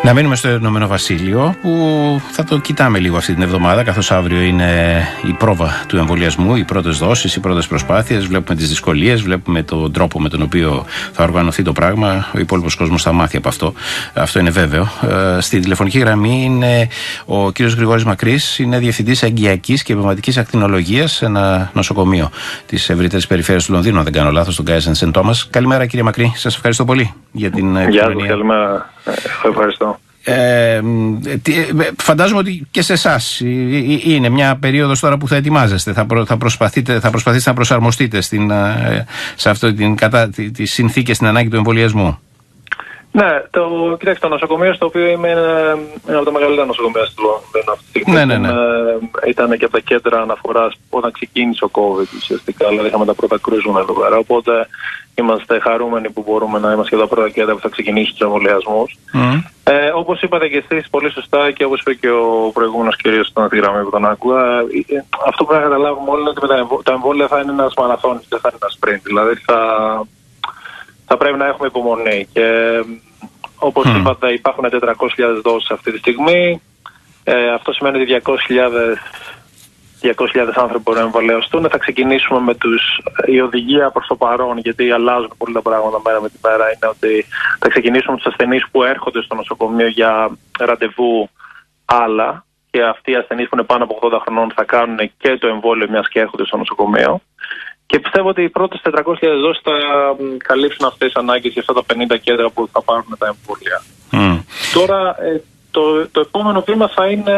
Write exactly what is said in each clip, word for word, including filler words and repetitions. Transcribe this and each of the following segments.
Να μείνουμε στο Ηνωμένο Βασίλειο, που θα το κοιτάμε λίγο αυτή την εβδομάδα, καθώς αύριο είναι η πρόβα του εμβολιασμού, οι πρώτες δόσεις, οι πρώτες προσπάθειες. Βλέπουμε τις δυσκολίες, βλέπουμε τον τρόπο με τον οποίο θα οργανωθεί το πράγμα. Ο υπόλοιπος κόσμος θα μάθει από αυτό. Αυτό είναι βέβαιο. Ε, στη τηλεφωνική γραμμή είναι ο κύριος Γρηγόρης Μακρύς, είναι διευθυντής εγκυακής και επεμβατικής ακτινολογίας σε ένα νοσοκομείο της ευρύτερης περιφέρειας του Λονδίνου, αν δεν κάνω λάθος, στον Γκάις εντ Σεντ Τόμας. Καλημέρα, κύριε Μακρύ. Σας ευχαριστώ πολύ για την επικοινωνία. Γεια σας, καλημέρα. Ευχαριστώ. Ε, φαντάζομαι ότι και σε εσάς είναι μια περίοδος τώρα που θα ετοιμάζεστε, θα, προ, θα, προσπαθείτε, θα προσπαθήσετε να προσαρμοστείτε στην, σε αυτή την κατά, τις συνθήκες, στην ανάγκη του εμβολιασμού. Ναι, το, κοιτάξτε, το νοσοκομείο στο οποίο είμαι είναι ένα από τα μεγαλύτερα νοσοκομεία στη Λονδίνο αυτή τη στιγμή. Ναι, ναι, ναι. Ήταν και από τα κέντρα αναφοράς όταν ξεκίνησε ο COVID ουσιαστικά, δηλαδή είχαμε τα πρώτα κρούσματα εδώ πέρα. Οπότε είμαστε χαρούμενοι που μπορούμε να είμαστε και τα πρώτα κέντρα που θα ξεκινήσουν τους εμβολιασμούς. Mm. Ε, όπως είπατε και εσείς πολύ σωστά και όπως είπε και ο προηγούμενος κυρίως στον τη γραμμή που τον άκουγα, αυτό που πρέπει να καταλάβουμε όλοι είναι ότι με τα εμβόλια θα είναι ένας μαραθώνης, δεν θα είναι ένα sprint. Δηλαδή θα. Θα πρέπει να έχουμε υπομονή και όπως mm. είπατε υπάρχουν τετρακόσιες χιλιάδες δόσεις αυτή τη στιγμή. Ε, αυτό σημαίνει ότι διακόσιες χιλιάδες άνθρωποι μπορούν να εμβολιαστούν. Θα ξεκινήσουμε με τους, η οδηγία προς το παρόν, γιατί αλλάζουν πολύ τα πράγματα μέρα με τη μέρα, είναι ότι θα ξεκινήσουμε τους ασθενείς που έρχονται στο νοσοκομείο για ραντεβού άλλα και αυτοί οι ασθενείς που είναι πάνω από ογδόντα χρονών θα κάνουν και το εμβόλιο μιας και έρχονται στο νοσοκομείο. Και πιστεύω ότι οι πρώτες τετρακόσιες χιλιάδες δόσεις θα καλύψουν αυτές τις ανάγκες για αυτά τα πενήντα κέντρα που θα πάρουν τα εμβόλια. Mm. Τώρα, ε, το, το επόμενο βήμα θα είναι,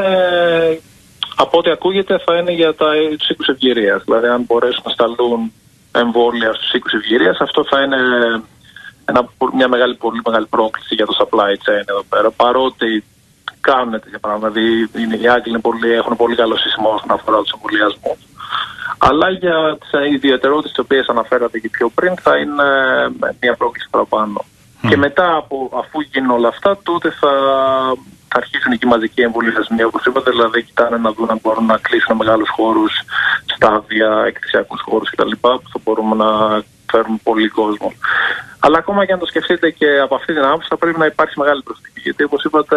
από ό,τι ακούγεται, θα είναι για τα, τους οίκους ευγυρίας. Δηλαδή, αν μπορέσουν να σταλούν εμβόλια στους οίκους ευγυρίας, αυτό θα είναι ένα, μια μεγάλη, πολύ μεγάλη πρόκληση για το supply chain εδώ πέρα. Παρότι κάνουν τέτοια πράγματα, δηλαδή οι Άγγλοι έχουν πολύ καλό σύστημα όσον αφορά τους εμβολιασμούς. Αλλά για τις ιδιαιτερότητες τις οποίες αναφέρατε και πιο πριν θα είναι μια πρόκληση παραπάνω. Mm. Και μετά, από, αφού γίνουν όλα αυτά, τότε θα, θα αρχίσουν και οι μαζικοί εμβολιασμοί, όπως είπατε, δηλαδή κοιτάνε να δουν αν μπορούν να κλείσουν μεγάλους χώρους, στάδια, εκκλησιακούς χώρους κτλ. Που θα μπορούμε να φέρουμε πολύ κόσμο. Αλλά ακόμα και αν το σκεφτείτε και από αυτή την άποψη, θα πρέπει να υπάρξει μεγάλη προσοχή. Γιατί, όπως είπατε,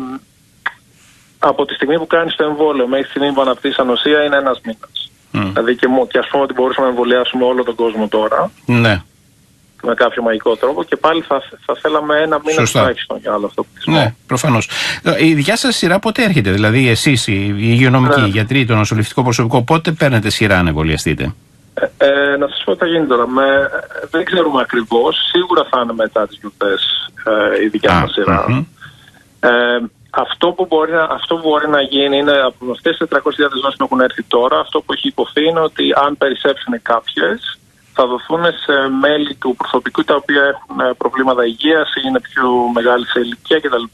από τη στιγμή που κάνεις το εμβόλιο μέχρι τη στιγμή που αναπτύσσεις ανοσία είναι ένας μήνας. Mm. Δηλαδή και, και ας πούμε ότι μπορούσαμε να εμβολιάσουμε όλο τον κόσμο τώρα. Ναι. Με κάποιο μαγικό τρόπο και πάλι θα, θα θέλαμε ένα μήνα τουλάχιστον για άλλο αυτό που πιστεύω. Ναι, προφανώς. Η δικιά σας σειρά πότε έρχεται, δηλαδή εσείς, οι υγειονομικοί, ναι. οι γιατροί, το νοσηλευτικό προσωπικό, πότε παίρνετε σειρά να εμβολιαστείτε? Ε, ε, να σας πω τι θα γίνει τώρα. Με, δεν ξέρουμε ακριβώς. Σίγουρα θα είναι μετά τις γιορτές ε, η δικιά μας σειρά. Mm-hmm. Ε, Αυτό που, μπορεί να, αυτό που μπορεί να γίνει είναι από αυτές τις τετρακόσιες χιλιάδες δόσεις που έχουν έρθει τώρα, αυτό που έχει υποθεί είναι ότι αν περισσέψουν κάποιες, θα δοθούν σε μέλη του προσωπικού τα οποία έχουν προβλήματα υγείας ή είναι πιο μεγάλη σε ηλικία κτλ.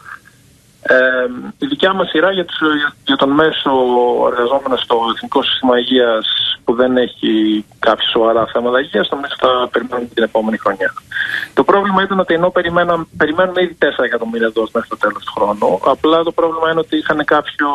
Ε, η δικιά μας σειρά για, τους, για τον μέσο εργαζόμενο στο Εθνικό Σύστημα Υγείας που δεν έχει κάποια σοβαρά θέματα υγείας, νομίζω θα περιμένουμε την επόμενη χρονιά. Το πρόβλημα ήταν ότι ενώ περιμένουμε ήδη τέσσερα εκατομμύρια δόσεις μέχρι το τέλος του χρόνου, απλά το πρόβλημα είναι ότι είχαν κάποιο,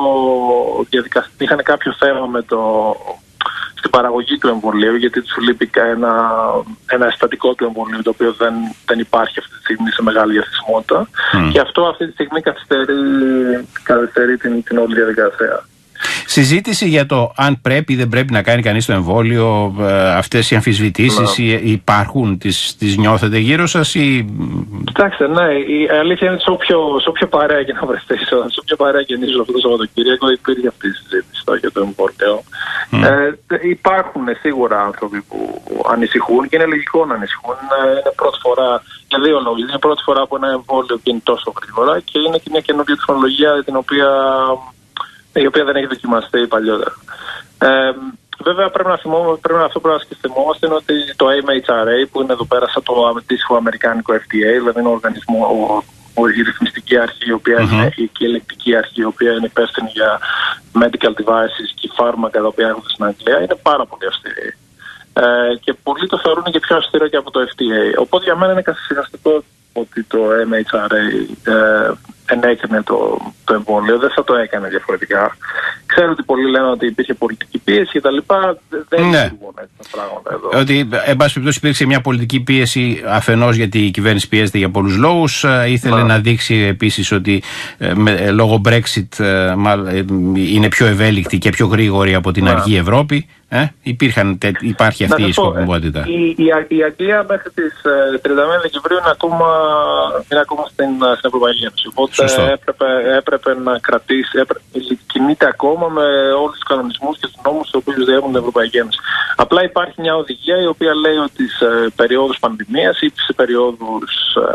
είχαν κάποιο θέμα με το, στην παραγωγή του εμβολίου, γιατί του λείπει ένα, ένα αισθητικό του εμβολίου, το οποίο δεν, δεν υπάρχει αυτή τη στιγμή σε μεγάλη διαθεσιμότητα. Mm. Και αυτό αυτή τη στιγμή καθυστερεί, καθυστερεί την, την όλη διαδικασία. Συζήτηση για το αν πρέπει ή δεν πρέπει να κάνει κανείς το εμβόλιο, ε, αυτές οι αμφισβητήσεις yeah. υπάρχουν, τις, τις νιώθετε γύρω σας ή... Κοιτάξτε, ναι, η αλήθεια είναι ότι σε όποιο, σε όποιο παρέα και να βρεθεί, σε όποιο παρέα και νήσω αυτό το Σαββατοκύριακο υπήρχε αυτή η συζήτηση για το εμβόλιο. Mm. Ε, υπάρχουν σίγουρα άνθρωποι που ανησυχούν και είναι λογικό να ανησυχούν. Είναι πρώτη φορά, για δύο λόγους. Είναι πρώτη φορά που ένα εμβόλιο γίνει τόσο γρήγορα και είναι και μια καινούργια τεχνολογία την οποία... η οποία δεν έχει δοκιμαστεί παλιότερα. Ε, βέβαια πρέπει να, θυμώ, πρέπει να αυτό πρέπει να σκεφτόμαστε είναι ότι το εμ έιτς αρ έι που είναι εδώ πέρα σαν το αντίστοιχο αμερικάνικο εφ ντι έι, δηλαδή είναι ο οργανισμό, ο, ο, η ρυθμιστική αρχή, η οποία mm-hmm. είναι η ελεκτική αρχή, η οποία είναι υπεύθυνη για medical devices και φάρμακα τα οποία έρχονται στην Αγγλία, είναι πάρα πολύ αυστηρή. Ε, και πολλοί το θεωρούν και πιο αυστηρό και από το εφ ντι έι. Οπότε για μένα είναι καθυσυχαστικό ότι το εμ έιτς αρ έι ε, ενέκρινε το, το εμβόλιο, δεν θα το έκανε διαφορετικά. Ξέρω ότι πολλοί λένε ότι υπήρχε πολιτική πίεση κτλ. Δεν ναι. λειτουργούν έτσι τα πράγματα εδώ. Ότι, εν πάση περιπτώσει, υπήρξε μια πολιτική πίεση αφενός γιατί η κυβέρνηση πιέζεται για πολλούς λόγους. Ήθελε να, να δείξει επίσης ότι με, λόγω Brexit είναι πιο ευέλικτη και πιο γρήγορη από την αργή Ευρώπη. Ε, υπήρχαν, υπάρχει αυτή η σκοπιμότητα. Η, η, η Αγγλία μέχρι τις τριάντα ένα Δεκεμβρίου είναι ακόμα, είναι ακόμα στην, στην Ευρωπαϊκή Ένωση. Οπότε έπρεπε, έπρεπε να κρατήσει, έπρεπε, κινείται ακόμα με όλους τους κανονισμούς και τους νόμους τους οποίους διέπουν την Ευρωπαϊκή Ένωση. Απλά υπάρχει μια οδηγία η οποία λέει ότι σε περιόδους πανδημίας ή σε περιόδους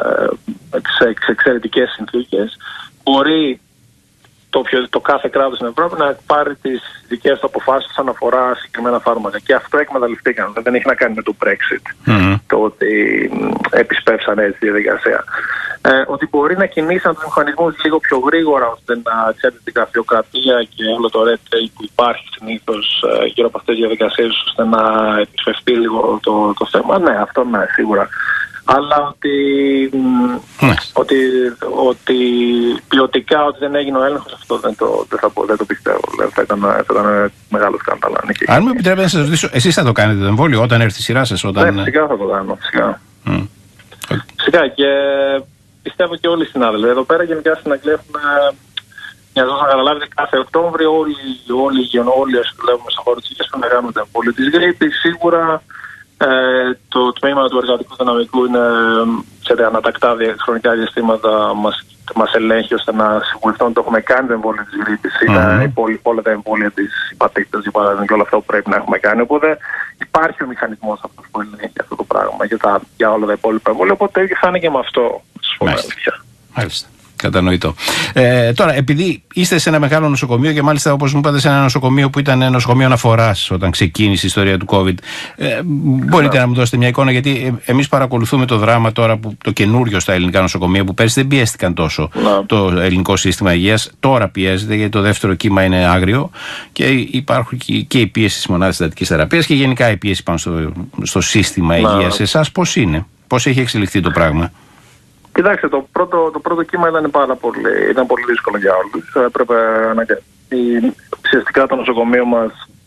ε, σε εξαιρετικές συνθήκες μπορεί Το, πιο, το κάθε κράτος στην Ευρώπη να πάρει τις δικές του αποφάσεις όσον αφορά συγκεκριμένα φάρμακα. Και αυτό εκμεταλλευτήκαν. Δεν έχει να κάνει με το Brexit, mm-hmm. το ότι επισπεύσαν έτσι τη διαδικασία. Ε, ότι μπορεί να κινήσαν τους μηχανισμούς λίγο πιο γρήγορα ώστε να ξέρετε την γραφειοκρατία και όλο το red tape που υπάρχει συνήθως ε, γύρω από αυτές τις διαδικασίες ώστε να επισπευτεί λίγο το, το θέμα. Ναι, αυτό ναι, σίγουρα. Αλλά ότι, mm. ότι, ότι ποιοτικά ότι δεν έγινε ο έλεγχος, αυτό δεν το, δεν θα, δεν το πιστεύω. Θα ήταν, θα ήταν μεγάλο σκάνδαλο. Αν μου επιτρέπετε να σας ρωτήσω, εσείς θα το κάνετε το εμβόλιο όταν έρθει η σειρά σας? Όταν... Ναι, φυσικά θα το κάνω. Φυσικά. Mm. Φυσικά και πιστεύω και όλοι οι συνάδελφοι. Εδώ πέρα γενικά στην Αγγλία έχουμε μια ζώσα να καταλάβετε κάθε Οκτώβριο όλοι, όλοι οι υγειονόμοι όσοι δουλεύουμε στον χώρο της υγείας πρέπει να κάνουμε το εμβόλιο της γρίπης. Σίγουρα Ε, το τμήμα του εργατικού δυναμικού είναι σε ανατακτά χρονικά διαστήματα μας, μας ελέγχει ώστε να σιγουρευτούμε. Το έχουμε κάνει το εμβόλιο της γρίπης. Mm-hmm. Είναι όλα τα εμβόλια της υπατήτητας για παράδειγμα και όλα αυτά που πρέπει να έχουμε κάνει. Οπότε υπάρχει ο μηχανισμός αυτός που ελέγχει αυτό το πράγμα για, τα, για όλα τα υπόλοιπα εμβόλια. Οπότε το ίδιο θα είναι και με αυτό. Μάλιστα. Κατανοητό. Ε, τώρα, επειδή είστε σε ένα μεγάλο νοσοκομείο και μάλιστα όπως μου είπατε σε ένα νοσοκομείο που ήταν νοσοκομείο αναφοράς όταν ξεκίνησε η ιστορία του COVID, ε, μπορείτε yeah. να μου δώσετε μια εικόνα, γιατί ε, εμείς παρακολουθούμε το δράμα τώρα που το καινούριο στα ελληνικά νοσοκομεία που πέρσι δεν πιέστηκαν τόσο yeah. το ελληνικό σύστημα υγείας, τώρα πιέζεται γιατί το δεύτερο κύμα είναι άγριο και υπάρχουν και η πίεση στις μονάδες εντατικής θεραπείας και γενικά η πίεση πάνω στο, στο σύστημα yeah. υγείας. Εσάς πώς είναι, πώς έχει εξελιχθεί το πράγμα? Κοιτάξτε, το πρώτο, το πρώτο κύμα ήταν πάρα πολύ, ήταν πολύ δύσκολο για όλους. Έπρεπε να... Ουσιαστικά το νοσοκομείο μας,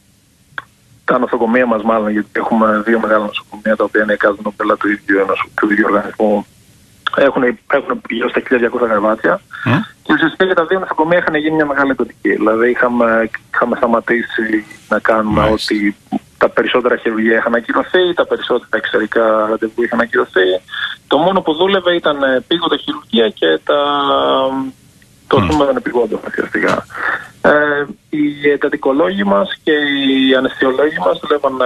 τα νοσοκομεία μας μάλλον, γιατί έχουμε δύο μεγάλα νοσοκομεία τα οποία είναι εκάστοτε πέλα του ίδιου, του ίδιου οργανισμού, έχουν, έχουν γύρω στα χίλια διακόσια κρεβάτια. Mm. Και ουσιαστικά για τα δύο νοσοκομεία είχαν γίνει μια μεγάλη εντατική. Δηλαδή είχαμε, είχαμε σταματήσει να κάνουμε nice. ότι τα περισσότερα χειρουργία είχαν ακυρωθεί, τα περισσότερα εξωτερικά ραντεβού είχαν ακυρωθεί. Το μόνο που δούλευε ήταν επίγοντα χειρουργία και τα... το mm. ήταν επιγόντο ουσιαστικά. Ε, οι εντατικολόγοι μας και οι αναισθησιολόγοι μας δούλευαν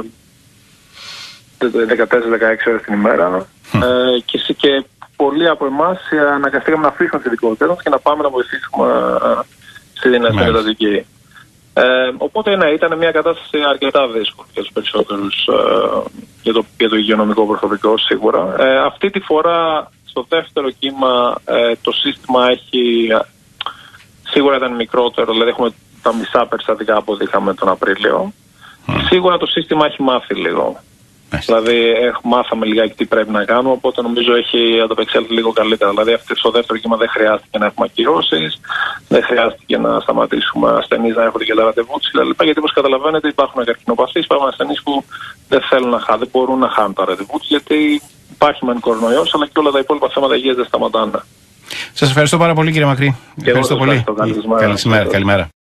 δεκατέσσερα με δεκαέξι ώρες την ημέρα mm. ε, και, και πολλοί από εμάς αναγκαστήκαμε να αφήσουμε τις ειδικότητες και να πάμε να βοηθήσουμε στην εντατική. Ε, οπότε ναι, ήταν μια κατάσταση αρκετά δύσκολη για τους περισσότερους ε, για, το, για το υγειονομικό προσωπικό σίγουρα. Ε, αυτή τη φορά στο δεύτερο κύμα ε, το σύστημα έχει σίγουρα ήταν μικρότερο, δηλαδή έχουμε τα μισά περιστατικά από ό,τι είχαμε τον Απρίλιο. Mm. Σίγουρα το σύστημα έχει μάθει λίγο. Yes. Δηλαδή μάθαμε λιγάκι τι πρέπει να κάνουμε, οπότε νομίζω έχει ανταπεξέλθει λίγο καλύτερα. Δηλαδή στο δεύτερο κύμα δεν χρειάστηκε να έχουμε ακυρώσεις, δεν χρειάστηκε να σταματήσουμε ασθενείς να έρχονται και τα ραντεβού τους κλπ. Γιατί όπως καταλαβαίνετε υπάρχουν καρκινοπαθείς, υπάρχουν ασθενείς που δεν θέλουν να χάνουν, δεν μπορούν να χάνουν τα ραντεβού τους γιατί υπάρχει μεν κορονοϊός, αλλά και όλα τα υπόλοιπα θέματα υγείας δεν σταματάνε. Σας ευχαριστώ πάρα πολύ κύριε Μακρύ. Και ευχαριστώ πολύ. Καλησπέρα. Καλημέρα.